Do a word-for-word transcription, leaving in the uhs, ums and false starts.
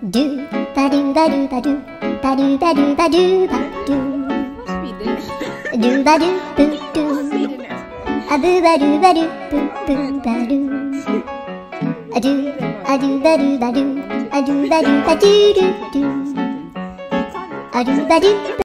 Do ba do ba do ba do ba do ba do ba do ba do. Do ba do boo do. A boo ba do ba do boo boo ba do. A do a do ba do ba do. A do ba do ba do do do. A do ba do.